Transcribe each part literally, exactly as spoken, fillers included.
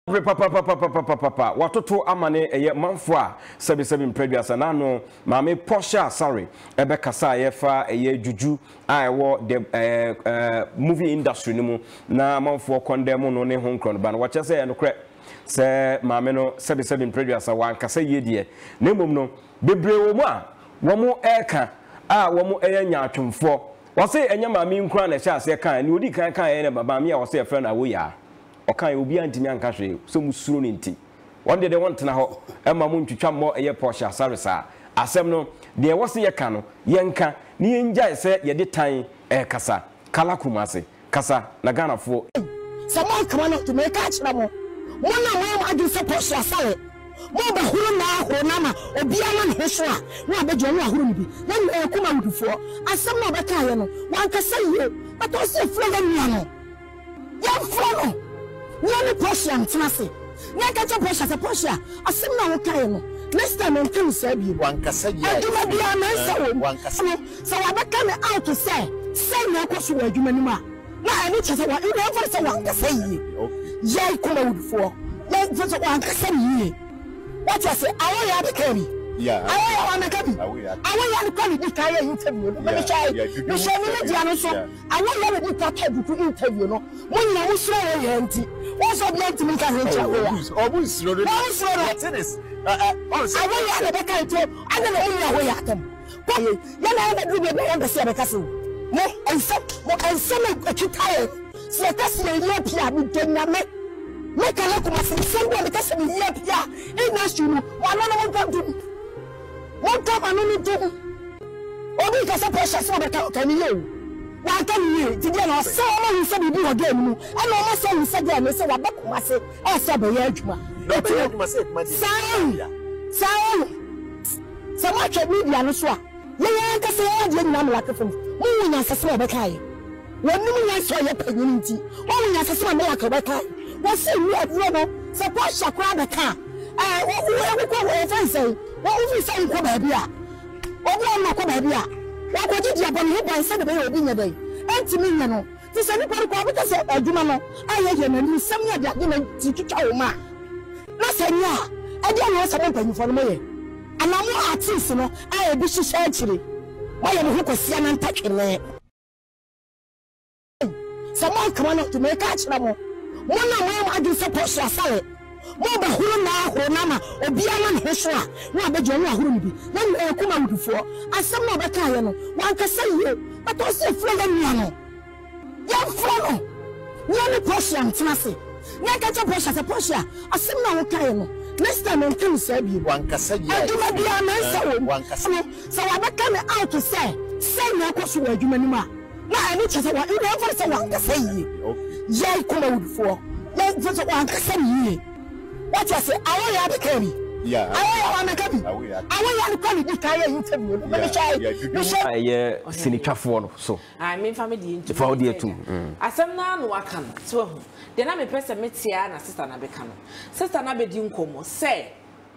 Papa papa papa papa papa watoto amane eye manfo a sebi sebi mpreduasa na no maame Portia sorry ebe kasa ye fa eye juju a ewo the eh, uh, movie industry ni mu na manfo condemn no ne ho nkron ba no wache se no kre se maame no sebi sebi mpreduasa wan kasa ye die na mom no bebre wo mu a wo mu eka a wo mu eye nyaatwemfo wo se enya maame nkran na sha ase kan ni odi kan kan ye ne baba me a wo se e friend Awo Yaa okan obi antimi anka hwe so musuro ne nti wonde de wontena ho ema mu ntwitwa mo eye Portia saresa asem no de wo se ye ka no yenka ni yenja se ye de tan e kasa Kala Kumasi kasa na Ghana fo sama kama no to make catch na mo mo na mo adu se Portia sare mo ba huru na ho na ma obi ama ne so a na abejo no ahuru ni bi na e kuma wudufo asem na obeka ye no wan kasa ye but o se flo ga nua no ya flo no Nyani Portia mtnase. Nyaka cha Portia se Portia asim na wokae no. Next time on can say bi wankasa ye. Aduma bia na nsa wo. Wankasa. So wabeka me out to say say na kwaso wa aduma ni ma. Na ani che say wa you never say wankasa yi. Okay. Yai kuma wudfo. Na so wankasa yi. What you say Awo Yaa be carry. Yeah. Awo Yaa wa mekabi. Awo Yaa ni kwani bi kai interview. Be me chai. Me show me dia no so. Awo Yaa be ka ka du interview no. Mo nyina wo so ye nti. What's up, let me come here? Oh, who's slow? What's slow? Tennis. I want to be kind to. I don't know where I am. Why? You never do me better than the castle. No, and some, and some of you tired. So that's the European with the make a look at someone because of the European. In that you know, one on one to one time and only two. Oh, because of precious one can you? Why can you? Did you know someone who said you do again? And almost so you said, I said, what back was it? I said, you must say, sound, sound. So much of media and so. You want to say, I didn't know like a phone. Who was a small bakai? When you saw your community, only as a small like a bakai. What's it? You have rubber, suppose you grab a car. I will go over and say, what will you say, Cobabia? Oh, no, Cobabia. What would you do about you by Saturday or dinner day? And to me, you know, this anybody because I do not I hear you some year that didn't teach you, ma. Last year, I didn't know something for me. And I'm more artist, you know, I wish you actually. Why am I who was young and touching me? Someone come on to make catch no more. One of I do suppose you are solid. Mo ba huru na ho na ma obi ama ne so a na abejo no ahuru bi na e kuma wudufo asem na obeka ye no wan kasa ye but o se flo ga nua no ya flo no nya ni Portia mtnase nya ka cha Portia se Portia asem na wo ka ye no next time on can say bi wan kasa ye aduma bia na nsa wo wan kasa so wabeka me out to say say na kwaso wa aduma ni ma na ani che se wa you never say wan kasa ye okay ya kuma wudufo ya so wan kasa ye. What you say? Awo Yaa be carry. Yeah. Awo Yaa wa mekabi. Awo Yaa ni kwani bi kai interview. Me me chai. Me chai. Aye sinitwafo no so. I mean family interview. For audio too. Asem na no aka no. So hu. De na me pese metia na sister na be ka no. Sister na be di nkomo say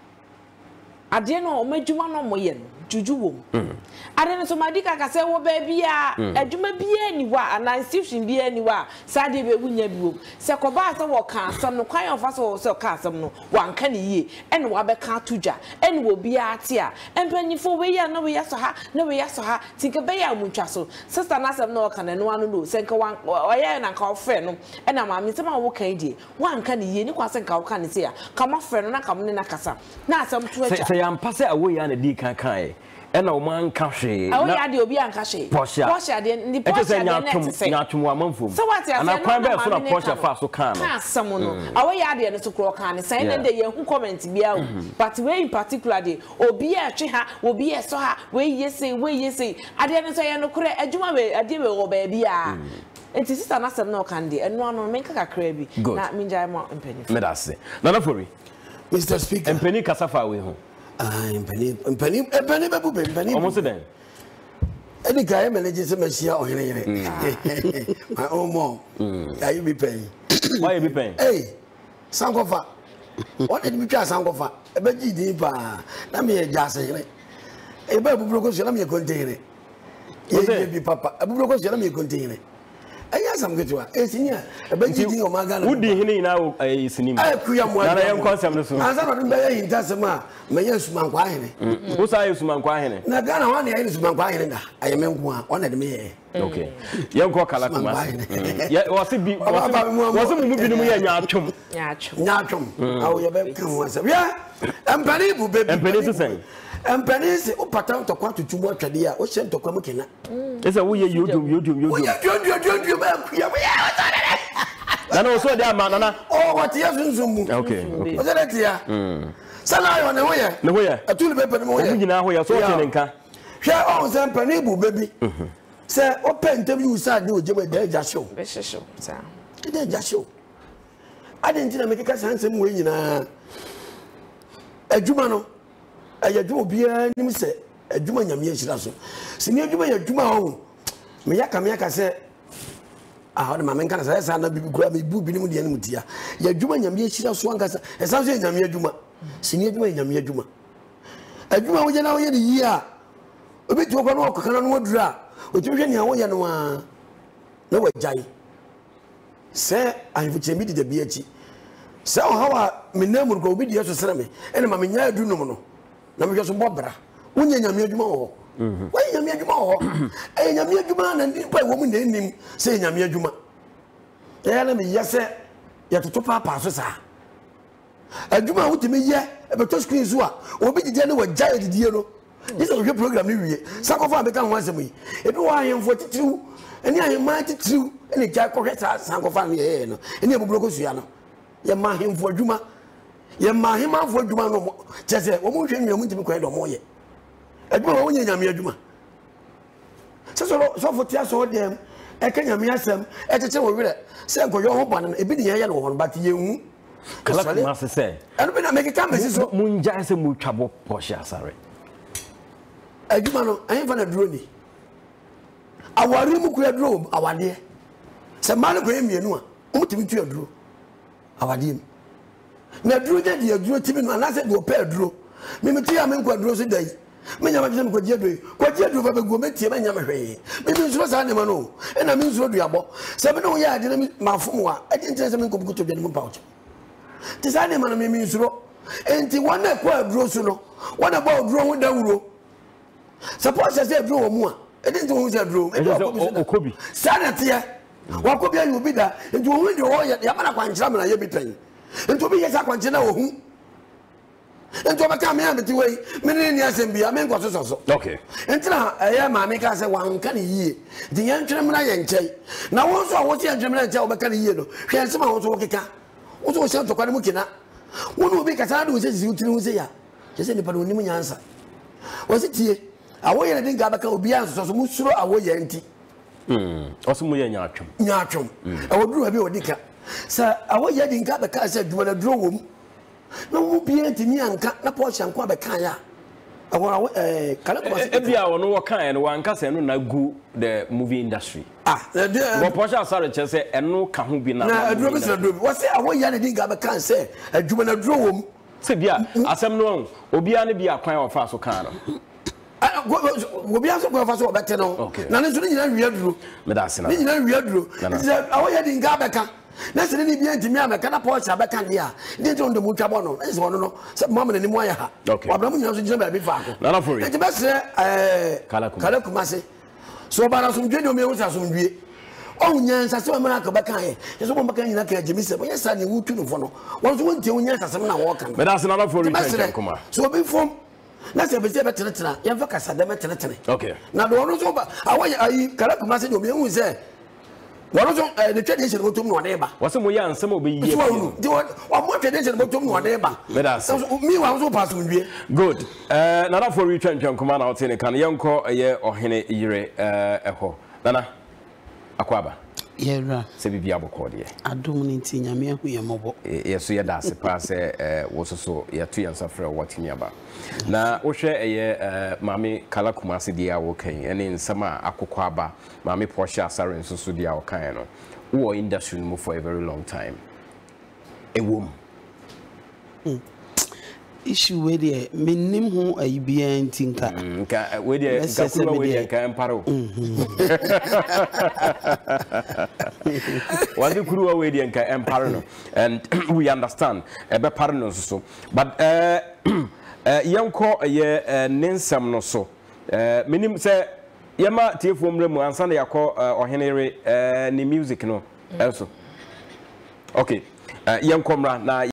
ade no o madwuma no moye no juju wom. Ade no so madika ka say wo ba bia adwuma bia ni wa ana institution bia ni wa sade be wunya bi wom. Se ko ba se wo ka asem no kwan ofa so se ka asem no wanka ne yie ene wa be ka tudwa ene wo bia ate a empanyifo we ya na we ya so ha na we ya so ha tinka be ya mutwa so sister na asem no ka na no anu no se nka wan oya na nka ofre no ena ma me se ma wo kan die wanka ne yie ni kwa se nka wo ka ne se ya ka ma fre no na ka mo ne na kasa na asem to aja am pass Awo Yaa na di kan kan and no man cache. Awo Yaa de obi anka she. Portia. Portia de ndi Portia de net say. Nyatum amanfom. So what you say? And I cry bear for Portia fa so kan. Ka some no. Awo Yaa de no to kro kan say na de ye hu comment bia o. But we in particular de obi e twe ha, obi e so ha, we ye say, we ye say. Ade no say no kro adwuma we ade we wo ba bia. Enti sister na sem no kan de. Eno no menka kakra bi. Na minjai mo empeni. Me da se. Nana fori. Mister Speaker. Empeni kasafa we ho. Ah, empeni, empeni, empeni babu empeni. Almost then. Any guy manages a machine or anything. My own mom. Yeah, you be paying. Why you be paying? Hey, Sankofa. What did we try Sankofa? A beji deepa. Let me just say, a babu brokers, let me contain it. Yes, be papa. A brokers, let me contain it. some get to a senior, a big thing of Magana. Would be here now a cinema. I am concept. As I don't know in Tasama, may use Manquine. Who's I use Manquine? Nagana one is Manquine. I am one at me. Okay. Young Kala Kumasi. Yeah, was it be was it moving to me and Yachum? Yachum. How you become once. Yeah, and Penny will be and Penny to say. And Penny who pattern to quite too much idea, or sent to Comokina. It's a way you do, you do, you do, you do. And also, there, Manana. Oh, what you have in Zoom. Okay. Was that here? Salai on the way. No way. A two paper more. You know, we are so young. Share all some Penny, baby. Say, open interview, sir, do Jimmy just show. Show, sir. It just show. I didn't make a handsome way in a Jumano. I do be a name say a Juman Yamish. Senior Juma, Juma, Mayaka Mayaka said, I heard my man can say, I be grab me booby with the enemy. Ya Juma Yamish, Swankas, as I say, Yamia Juma. Senior Juma Yamia Juma. A Juma was now in the year. A bit to open walk, cannot draw. But you know, no way, Jai. Say, I would say, the B H. So, how I may never go with the ceremony, and my mania do no more. Now, because of Bobra, when you are more. Why you are more? And you are Juma and by woman named him, saying Yamia Juma. The enemy, yes, sir, you have to top up passes. A Juma would me, yeah, but to screen Zua, or be the general Jai the Diero. This is a program. Sakofa become once a week. If you are in forty-two, and you are ninety-two, and the Jack corrects Sankofa, and you have Brocosiano. You mark him for Juma. You mark him out for Juma. Just a woman, you're going to be quite a more yet. I don't know when you're Juma. So, so for tears or them, I can hear me some at the table with it. Say, go your home and a bit yellow one, but you. Kala Kumasi say. And when I make a comment, it's Moon Jason will trouble Portia, sorry. I do not I ain't a drone. Our room could room, our dear. Some man of Grammy and one, ultimately a drew. Our dear. Now, drew that you drew Timmy, and I said, go pair drew. Mimitia men could draw a day. Many of them could do. What you do have a gourmet, and Yamahay. Maybe it's was animal, and I mean, so do you about seven oh yeah, I didn't my former. I didn't tell them to go to the pouch. This animal means row. And the one that quite draw sooner. What about drawing down row? Suppose I said, draw more. I didn't know who's a draw. It could be. Sanity. What could be you be there? And to win the oil, the Amana Chaman, I be paying. And to be a Saquantina who. And to become here, but way, many years and be a man was also. Okay. And now I am my maker say one can a year. The young gentleman I ain't say. Now also I was young gentleman tell back a year. She has some also working. What was sent to Quadamukina? One will be Casado says you to say, just anybody who knew me answer. Was it here? Awo Yaa didn't get a be answered, so much through Awo Yaa empty. Hm, also Muya Yachum. Yachum. I would do a bit of Dicka. Sir, Awo Yaa didn't get the car said, you want a drone. No, be empty me and not Portia and Quabekaya. I want a Kala Kumasi. Every hour, no kind, one cousin, no go the movie industry. Ah, the Portia sorry, just say, and no can be now. A drone is a drone. What's it? Awo Yaa didn't get a car say, a juvenile drone. Say, yeah, as I'm known, Obiani be a crime of Faso Cano. We be also going for better now. Okay. Now, it's really weird. Medicine. It's not weird. Our head in Gabaka. That's the Indian to me. I'm a kind of Portia back and here. They don't do Muchabono. It's one of them. Mom and Moya. Okay. What I'm going to do is Fako. None of it. The best, Kala Kumasi. So, but some general meals are some be. Oh, yes, I saw America back here. There's one back in the Jimmy said, yes, I knew two of one. Once one till yes, I'm not walking. But that's another for you. So, before. That's a bit better. You have a better. Okay. Now, the one who's over. I Kala Kumasi, who say, what was the tradition of Tom neighbor? What's some young, some will be what more tradition about Tom neighbor? Let us me, I was passing. Good. Not for return to command out in a can young call a year or Hene Ire echo. Nana Aquaba. Yeah, Sebi Abucordia. I don't need to me who you mobile. Yes, so that's a pass was so yeah, two years after watching about. Now, Osha a year, Mammy Kala Kumasi dia working, and in summer Akukwaba, Mammy Portia U're and so dia Okayano, who are industry move for a very long time. A woman. issue with the minim who a B N tinka. Nka we the nka kuwa we the nka emparo. Wadi kuwa we the nka emparo no, and we understand ebe paro no so. But uh yanko ye ninsam no so. Uh minim say yema tiefo mre mu ansa na yakọ ohenere ni music no. Also. Okay. Uh yanko mra na